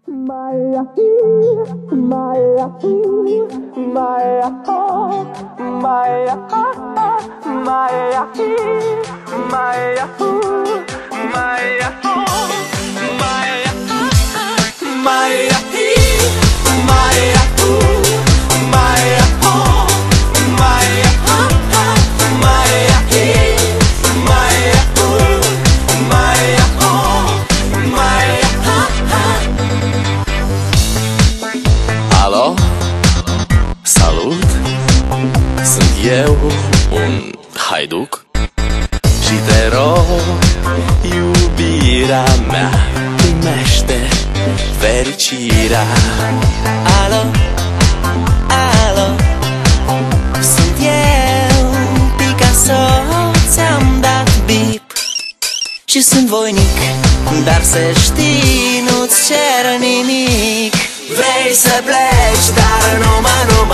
Maya, Maya, Maya, Maya, Maya, Maya, Maya, Alo? Salut! Sunt eu, un haiduc, și te rog, iubirea mea, primește fericirea. Alo? Alo? Sunt eu, Picasso, ți-am dat bip și sunt voinic, dar să știi, nu-ți cer nimic. Vrei să pleci, dar numai